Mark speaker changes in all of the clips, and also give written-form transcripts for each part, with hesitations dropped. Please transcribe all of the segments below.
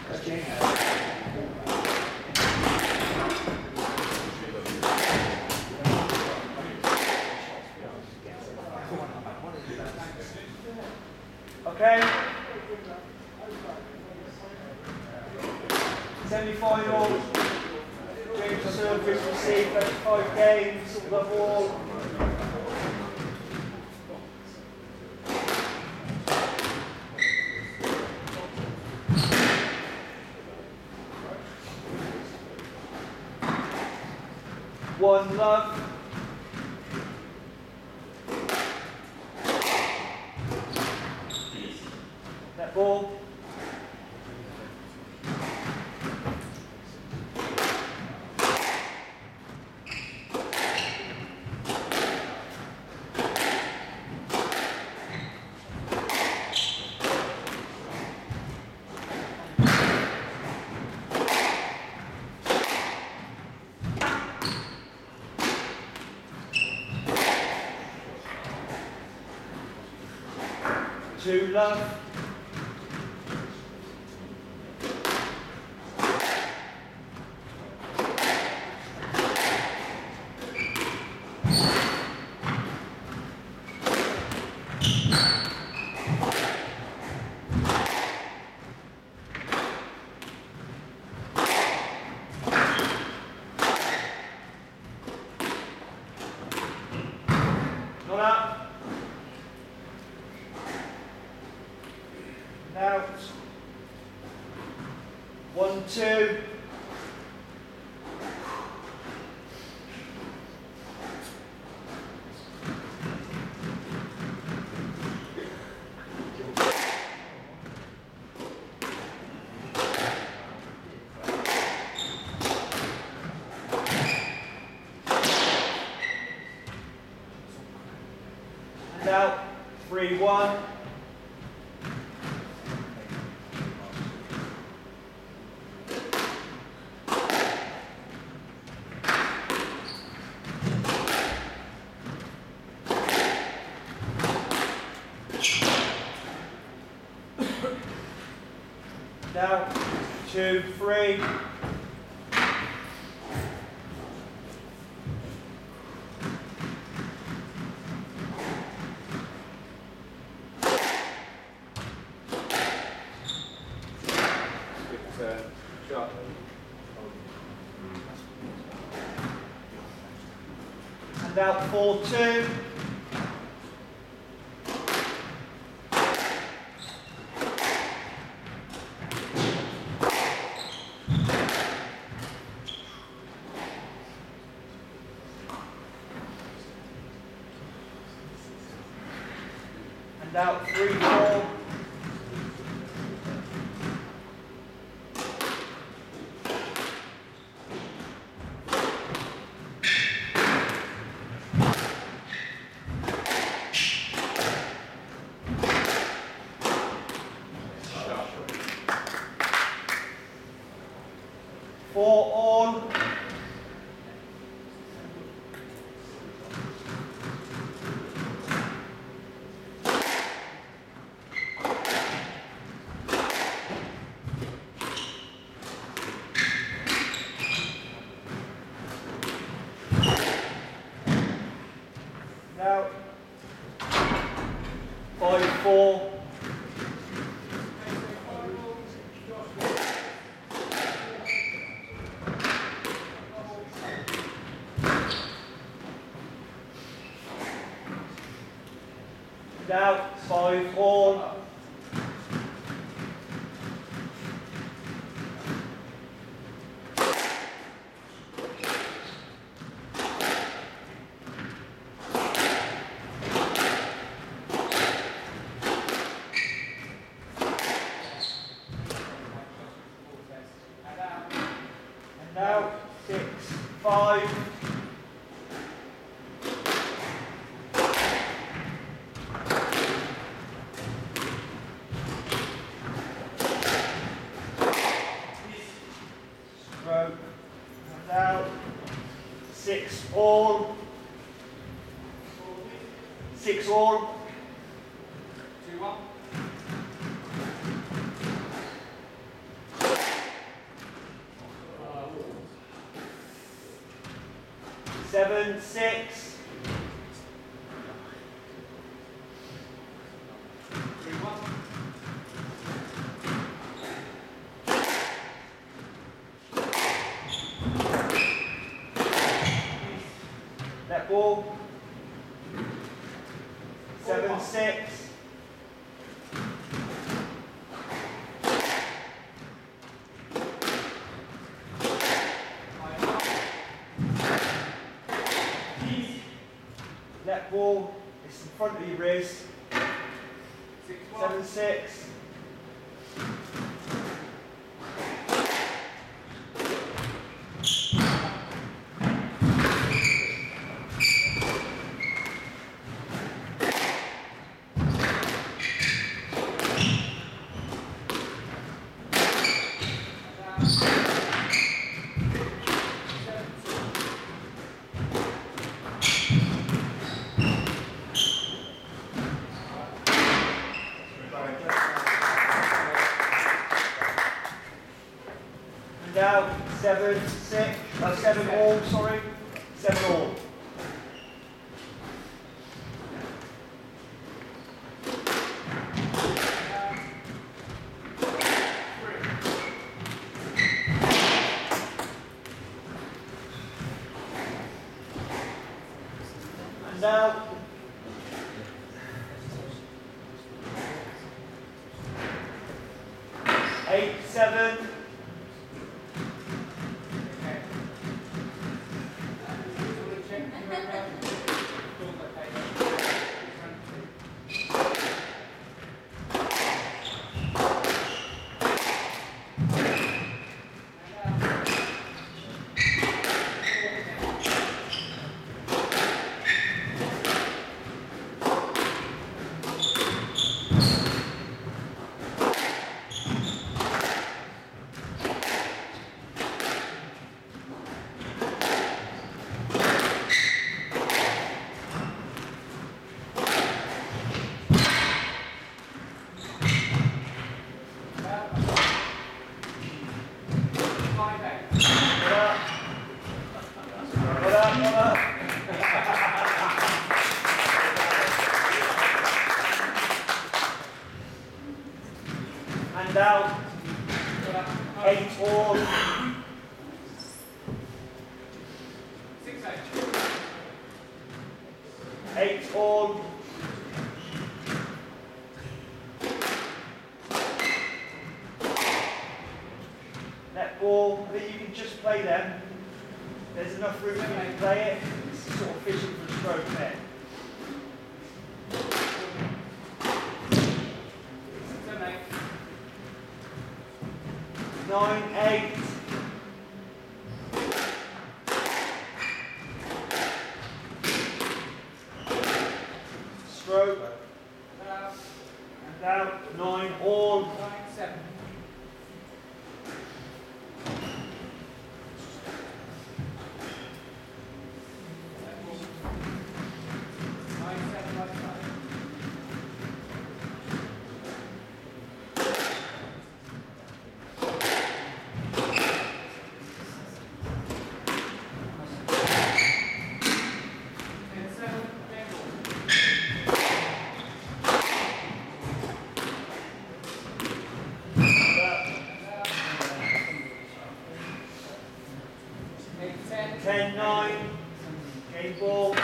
Speaker 1: Okay. Semi-final. James Surface received 35 games, love all. One love. That ball. Two love. Not up. Out. 1, 2. And out. 3, 1. Now, 2, 3. Shot. And out 4, 2. And out 3, 4. Four on. Now 5, 4. Now 5, all. And now 6, 5. Stroke, and out, 6 all, 6 all, 2, 1. 7, 6. Let ball. 7, 6. Let ball. It's in front of you, Riz. 7, 6. Now 7, 6, 7 all, sorry. 7 all. And now 8, 7. And out. 8 all. 8 all. Net ball. I think you can just play them. There's enough room for you to play it. It's sort of fishing for a stroke there. 9, 8. Stroke. And out. 9 all.
Speaker 2: 9, 7.
Speaker 1: Ten, 9. Game ball.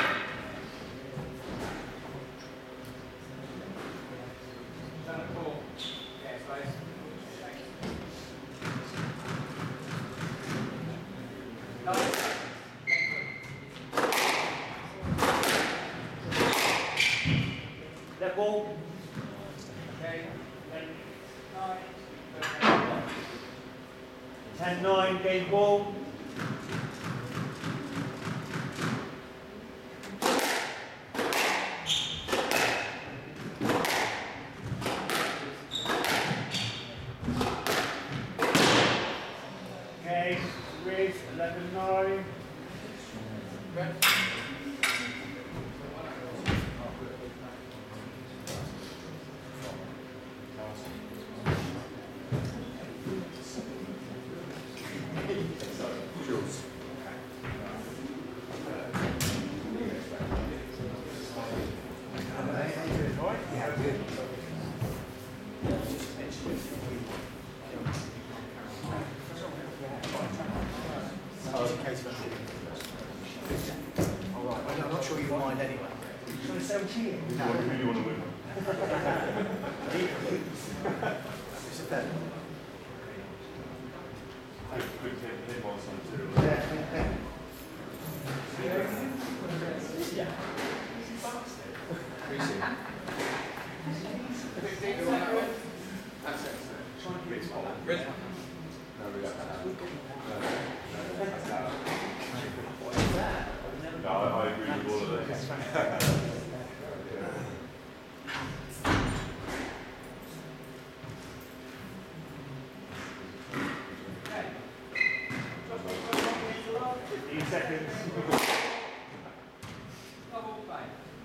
Speaker 1: Let ball.
Speaker 2: Okay.
Speaker 1: 10, 9. Game ball. Okay, Riz, 11, 9.
Speaker 3: Jules.
Speaker 1: cheer?
Speaker 3: Who do you want to win?
Speaker 1: It's a bet.
Speaker 3: Quick hit on some too.
Speaker 2: Rizwan.
Speaker 3: No, I agree with all of this.
Speaker 2: Double play.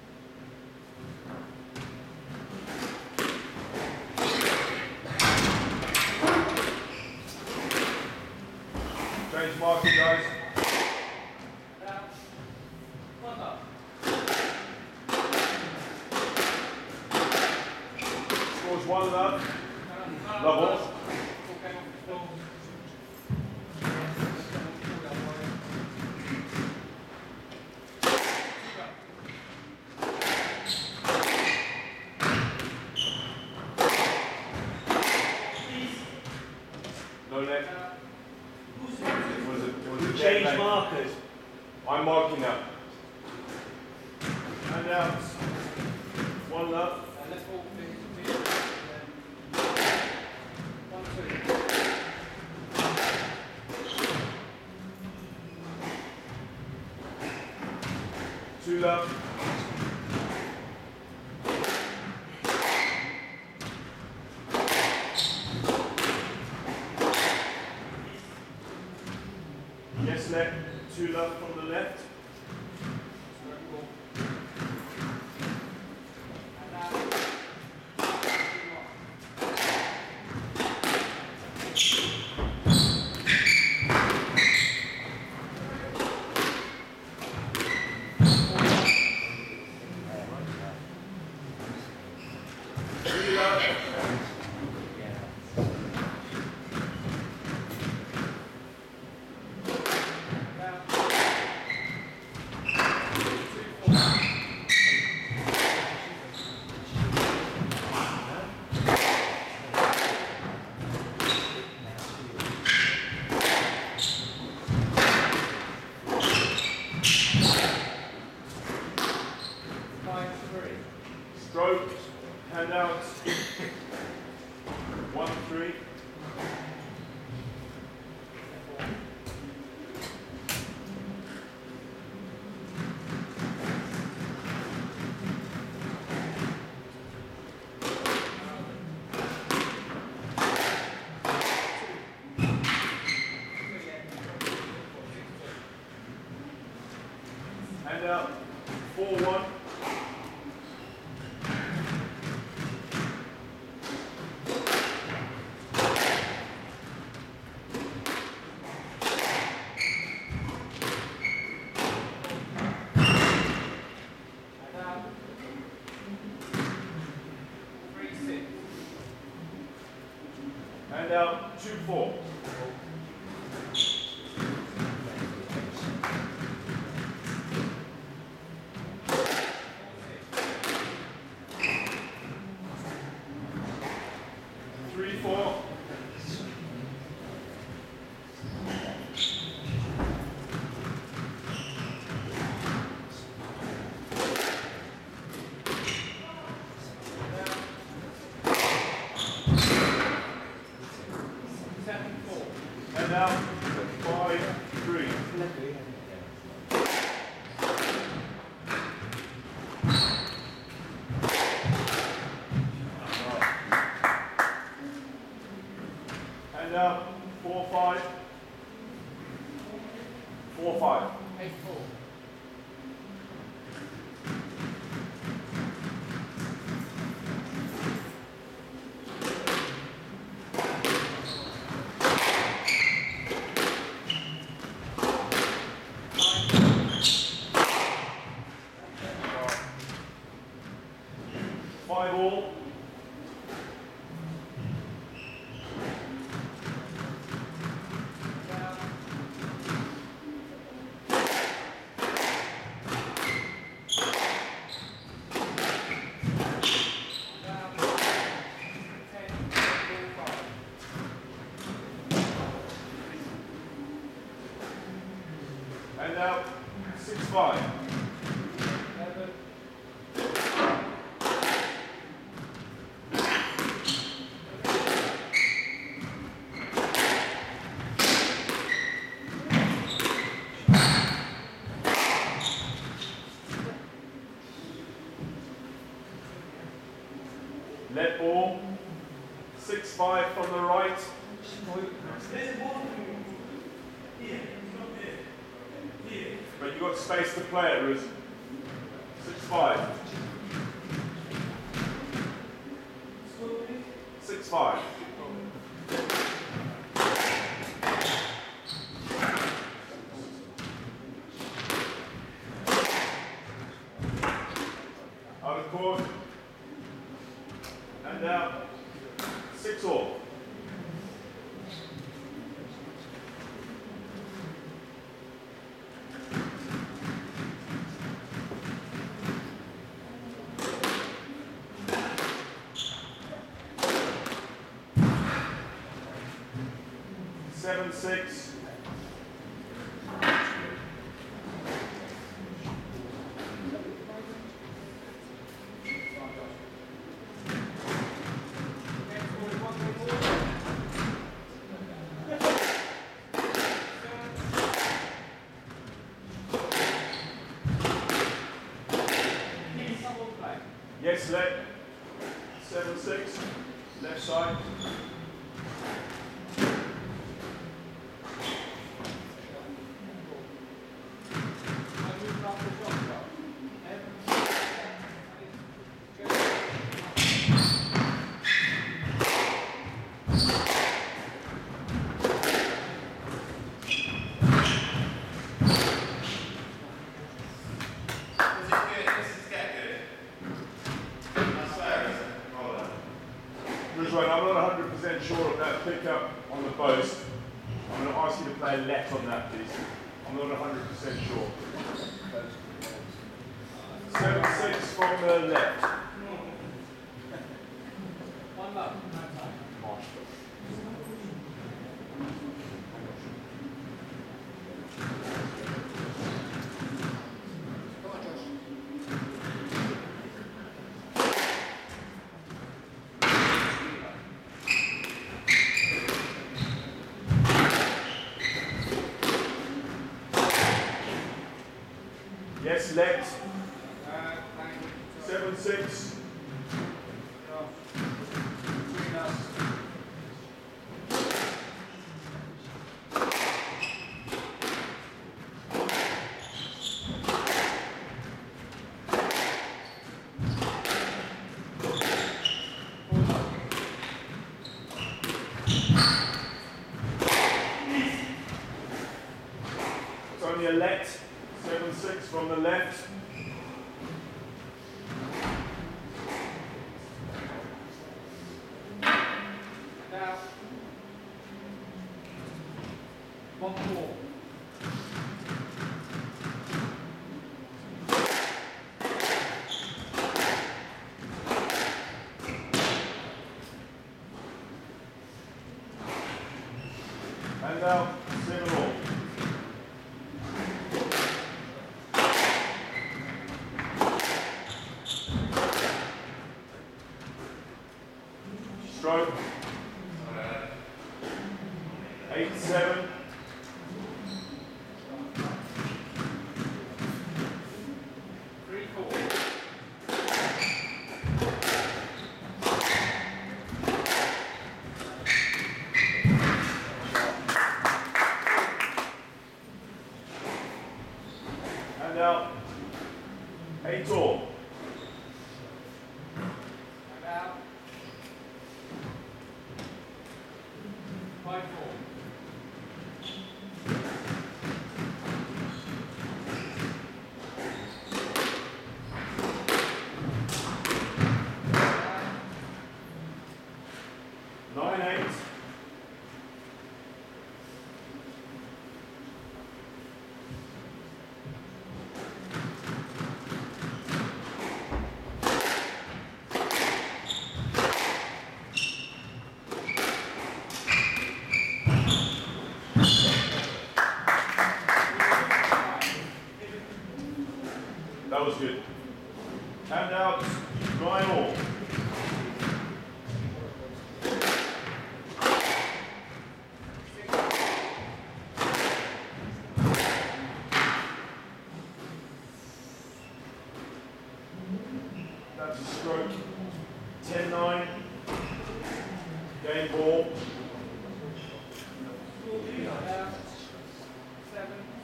Speaker 3: Change marking, guys.
Speaker 2: Down. One up.
Speaker 3: Scores 1 love. Level. No net.
Speaker 1: Change markers.
Speaker 3: I'm marking now. And out. 1 love.
Speaker 2: Let's walk this. 1, 2.
Speaker 3: 2 love. Yes, left. 2 love from the left. Stroke, hand out. 1, 3. Hand out. 4, 1. Hand out 2, 4. And now 5, 3. And now 4, 5. 4, 5.
Speaker 2: 8, 4.
Speaker 3: All. And now 6-5. Let ball. 6-5 from the right. But you've got space to play it, Riz. 6-5. 6-5. Out of court. And down. 6-all. Seven, 6. Yes, let. 7, 6. Left side. Rizwan, I'm not 100% sure of that pickup on the post. I'm going to ask you to play left on that, please. I'm not 100% sure. 7-6 from the left.
Speaker 2: One love.
Speaker 3: Yes, left. 7-6. It's only a let. 7-6 from the left.
Speaker 2: Now, one more.
Speaker 3: And now 7-all. Stroke. 8-7. And now 8-all.
Speaker 2: About 5-4.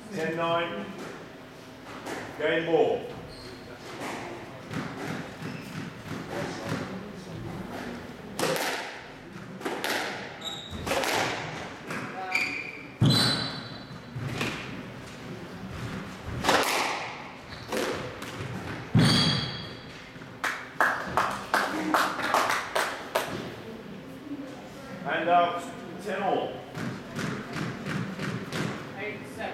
Speaker 3: 10-9. Game ball. And out, 10-all.
Speaker 2: 8-7.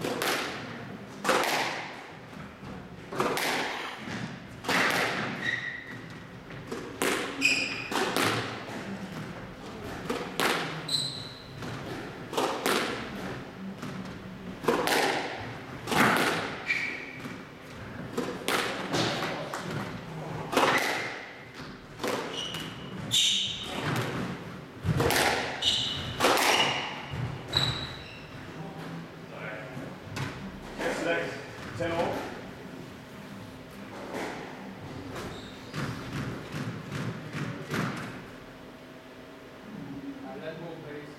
Speaker 3: Next, 10-all.
Speaker 2: Let go, please.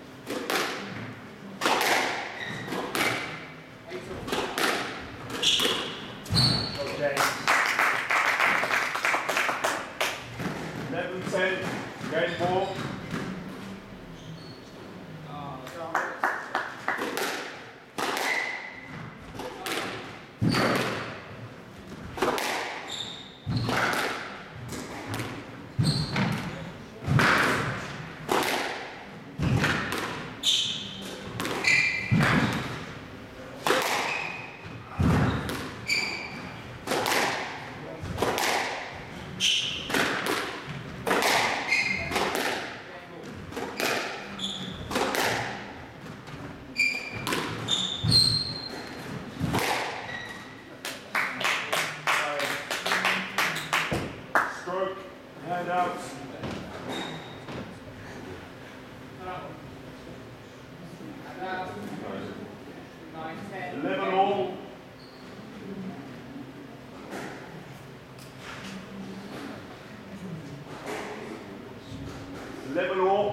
Speaker 2: 8-all.
Speaker 1: Okay.
Speaker 3: 11-10. Game ball. Stroke, hand out.
Speaker 2: And out. 9-10.
Speaker 3: 11-all. 11-all.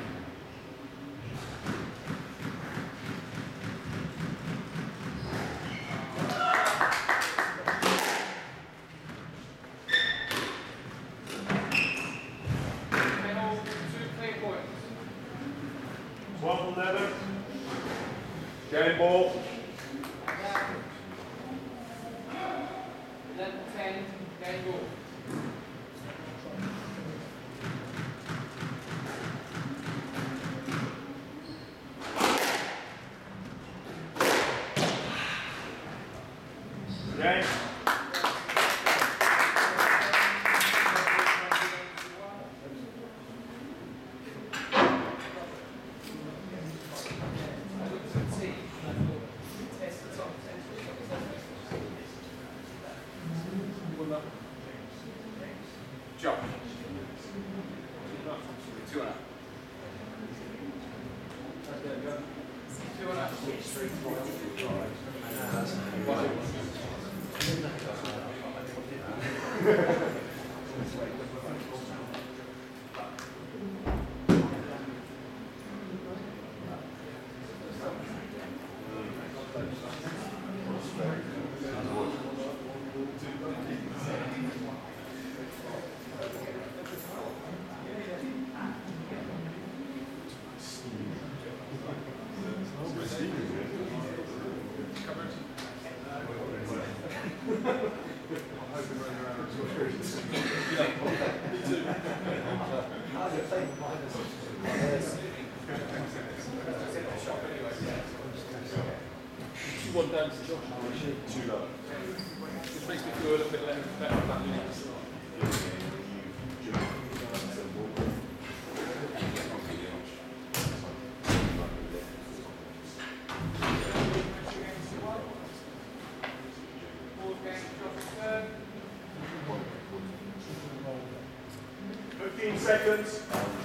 Speaker 2: All 2 clear points.
Speaker 3: 12-11. Game ball.
Speaker 2: And out. 11-10. Game ball.
Speaker 3: Game.
Speaker 2: Jump. 2 and up. 2 and up.
Speaker 4: One down to Josh.
Speaker 3: Too low.
Speaker 4: Which makes me feel a little bit better about the next.
Speaker 2: Ball game, Josh's turn.
Speaker 3: 15 seconds.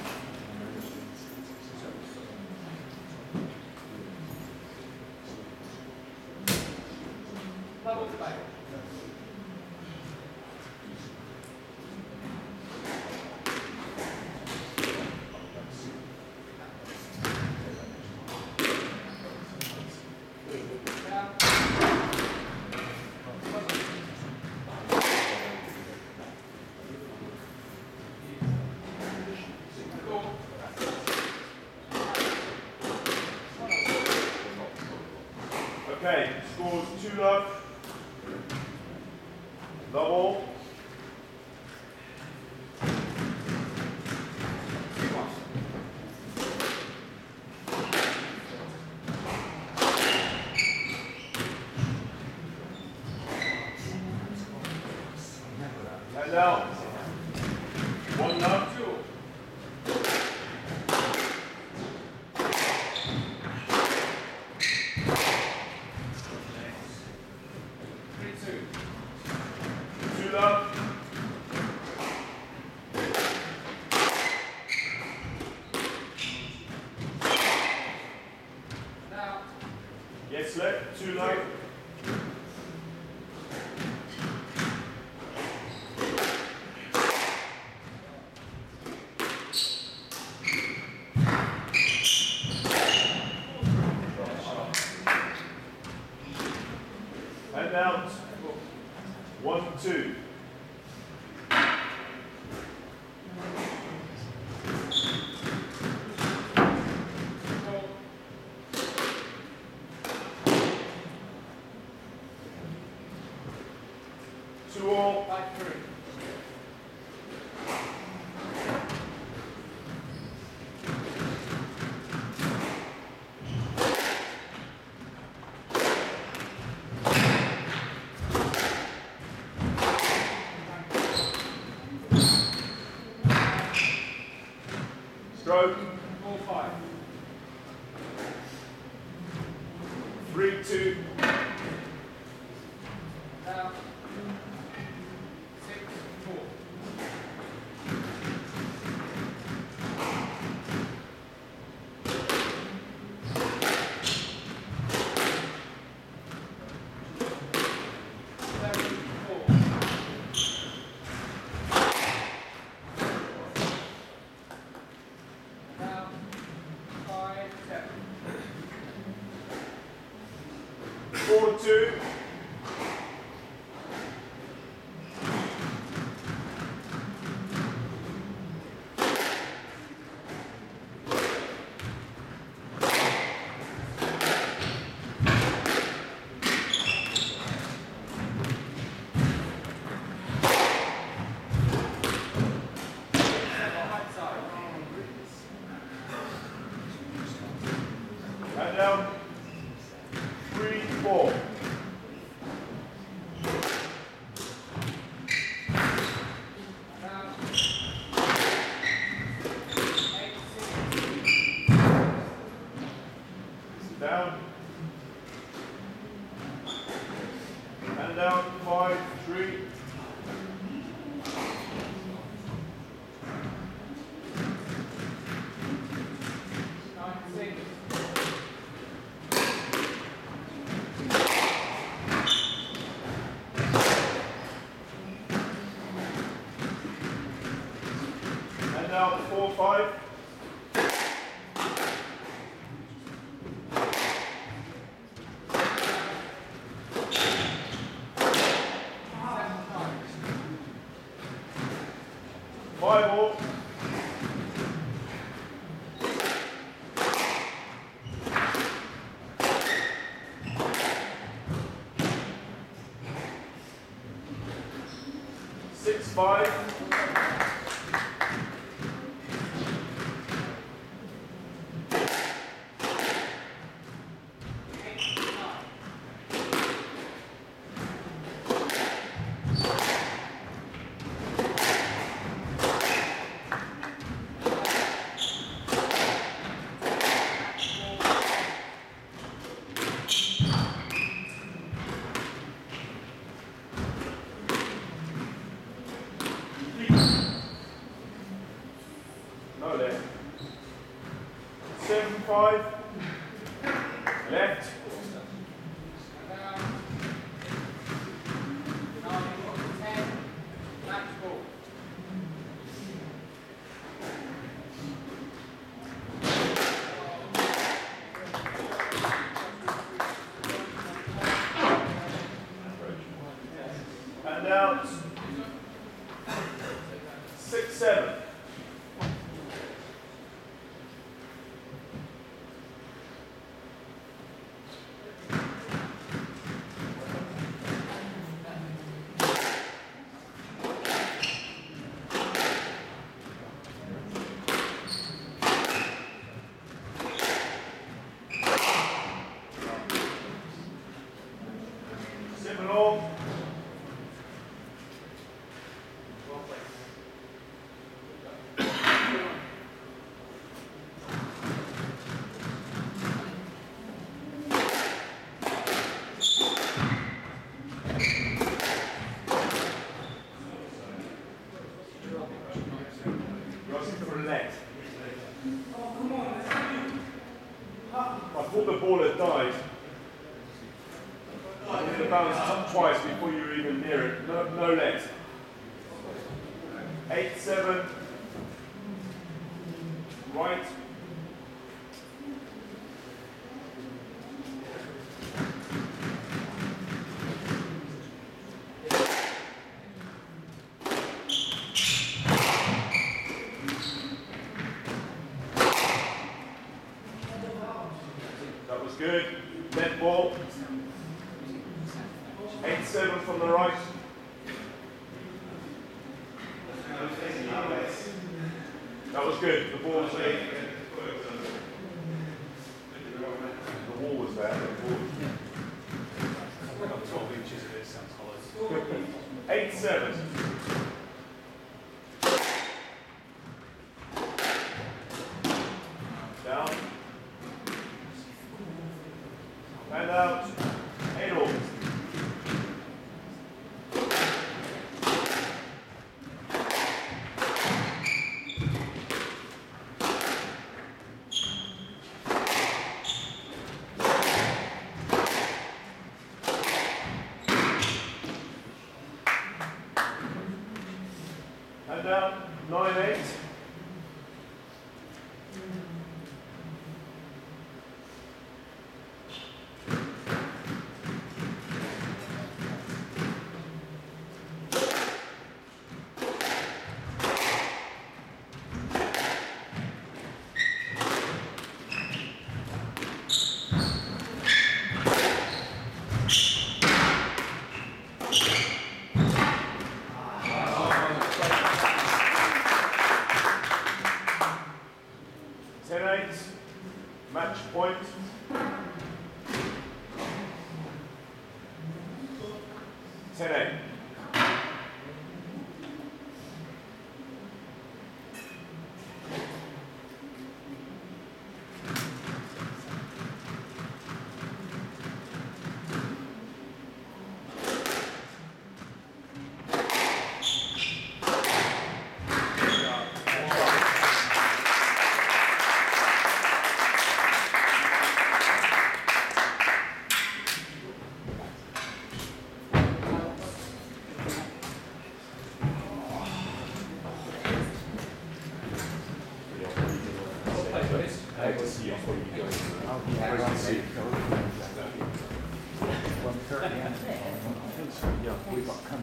Speaker 2: Double play. Down.
Speaker 3: Okay, scores 2-love. Double. And now, 1-love. 2-love.
Speaker 2: Now.
Speaker 3: Yes, left. 2-love. And out. 1-2. Two all.
Speaker 2: 5-3.
Speaker 3: Stroke.
Speaker 2: 4-5.
Speaker 3: 3-2.
Speaker 2: Now. 6-4. Now. 5-7.
Speaker 3: 4-2. And down. 3-4.
Speaker 2: Now. 8-6.
Speaker 3: Down. And down. 5-3.
Speaker 2: 9-6.
Speaker 3: And down. 4-5. 5-all. 6-5. 7-5. Left. And out. 6-7. thought the ball had died. You need to bounce up twice before you're even near it. No legs. 8-7. Right. That was good. Net ball. 8-7 from the right. That was good. The ball was there. The wall was there.
Speaker 4: I've got 12 inches of this, sounds hollow.
Speaker 3: 8-7. Down. And out. 8-all. And down. 9-8. Match point. 10-8. I can see before you go. I can see.
Speaker 5: 1:30. Yeah, we've got